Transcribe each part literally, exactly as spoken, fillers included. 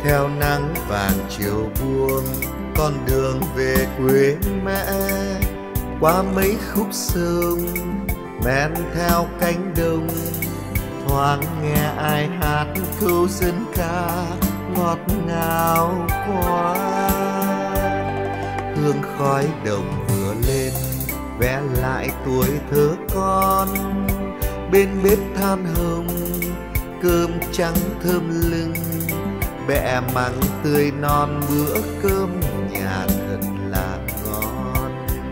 Theo nắng vàng chiều buông, con đường về quê mẹ, qua mấy khúc sông men theo cánh đồng, thoáng nghe ai hát câu dân ca ngọt ngào quá. Hương khói đồng vừa lên vẽ lại tuổi thơ con, bên bếp than hồng cơm trắng thơm lừng, mẹ mắng tươi non bữa cơm nhà thật là ngon.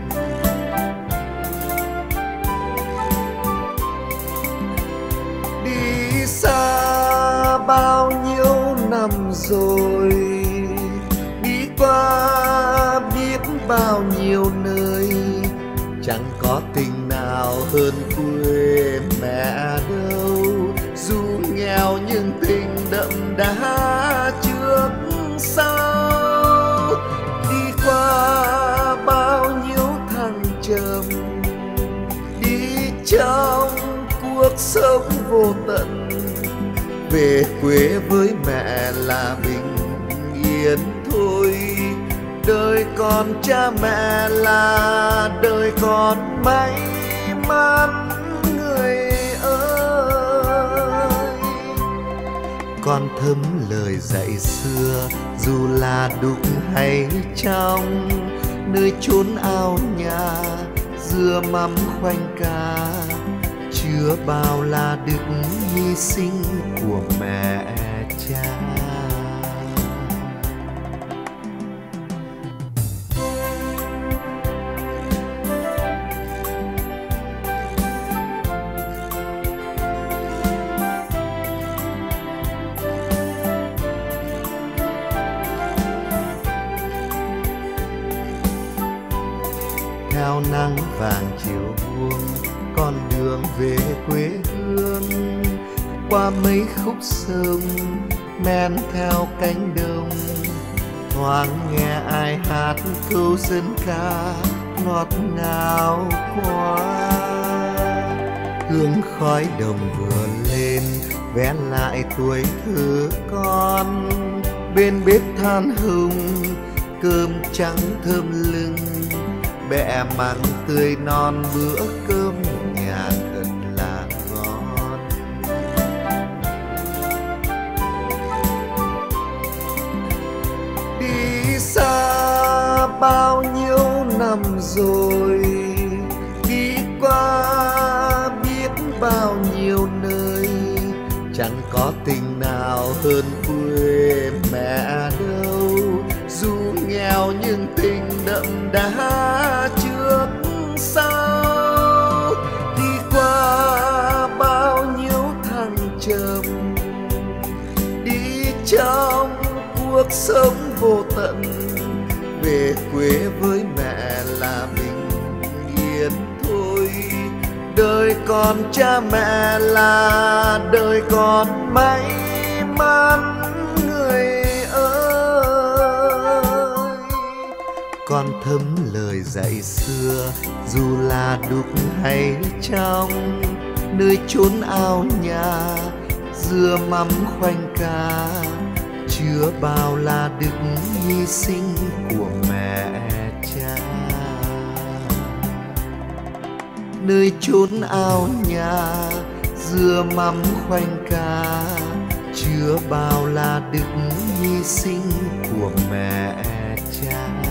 Đi xa bao nhiêu năm rồi, đi qua biết bao nhiêu nơi, chẳng có tình nào hơn quê mẹ đâu. Dù nghèo nhưng tình đậm đà trước sau, đi qua bao nhiêu thăng trầm, đi trong cuộc sống vô tận, về quê với mẹ là bình yên thôi. Đời con cha mẹ là đời con may mắn người ơi. Con thấm lời dạy xưa dù là đục hay trong, nơi chốn ao nhà dưa mắm khoanh cá, chứa bao là đức hy sinh của mẹ cha. Theo nắng vàng chiều buông, con đường về quê hương, qua mấy khúc sông men theo cánh đồng, thoáng nghe ai hát câu dân ca ngọt ngào quá. Hương khói đồng vừa lên vẽ lại tuổi thơ con, bên bếp than hồng cơm trắng thơm lừng, mẹ mắng tươi non bữa cơm nhà thật là ngon. Đi xa bao nhiêu năm rồi, đi qua biết bao nhiêu nơi, chẳng có tình nào hơn quê mẹ đâu. Dù nghèo nhưng tình đậm đà trước sau, đi qua bao nhiêu thăng trầm, đi trong cuộc sống vô tận, về quê với mẹ là bình yên thôi. Đời con cha mẹ là đời con may mắn người ơi. Con thấm lời dạy xưa dù là đục hay trong, nơi chốn ao nhà dưa mắm khoanh cá, chứa bao là đức hy sinh của mẹ cha. Nơi chốn ao nhà dưa mắm khoanh cá, chứa bao là đức hy sinh của mẹ cha.